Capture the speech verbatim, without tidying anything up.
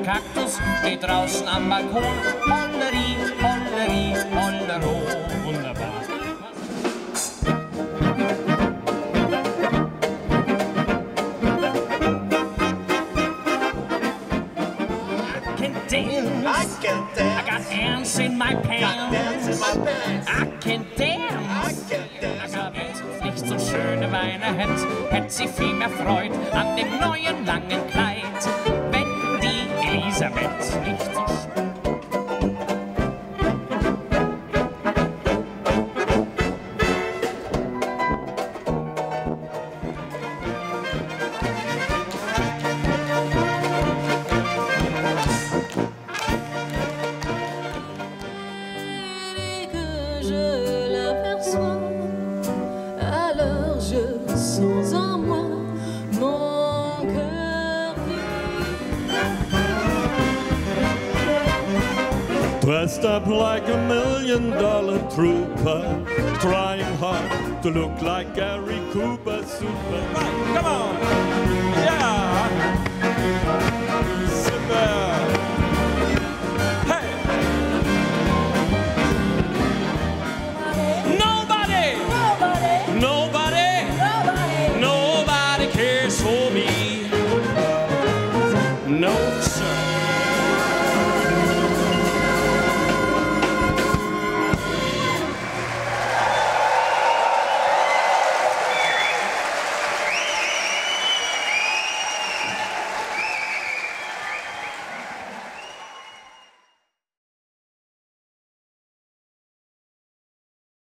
Kaktus steht draußen am Balkon. Holleri, Holleri, Hollero, wunderbar. I can dance. I can dance. I got ants in my pants. Got dance in my pants. I can dance. I can dance. Aber wenn's nicht so schöne Beine hätt, hätt sie viel mehr Freud an dem neuen langen Kleid. Wenn die Elisabeth nicht so schön. Je l'aperçois, alors je sens en moi mon cœur Dressed up like a million dollar trooper, trying hard to look like Gary Cooper. Super. Right, come on! Yeah! Super!